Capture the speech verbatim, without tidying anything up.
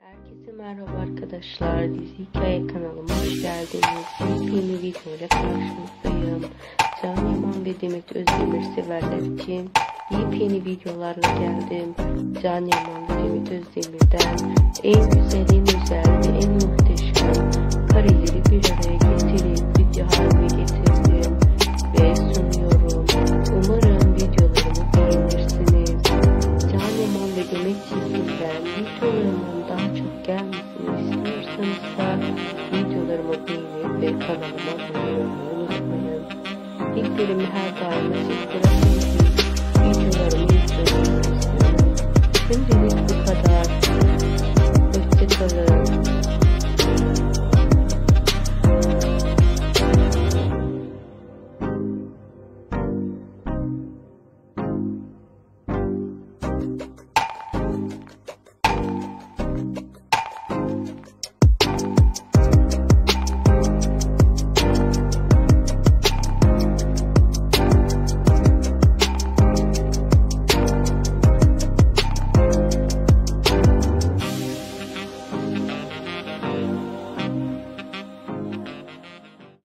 Herkese merhaba arkadaşlar. Dizi Hikaye kanalıma hoş geldiniz. Yepyeni videoyla karşınızdayım. Can Yaman ve Demet Özdemir severler için yepyeni videolarla geldim. Can Yaman ve Demet Özdemir'den en güzel, en özel ve en muhteşem kareleri bir araya getirip video haline getirdim ve sunuyorum. Umarım videolarımı beğenirsiniz. Can Yaman ve Demet çiftinden videolarımın daha çok gelmesini istiyorsanız da videolarımı beğenip ve kanalıma abone olmayı unutmayın. İlklerimi her daim sizlere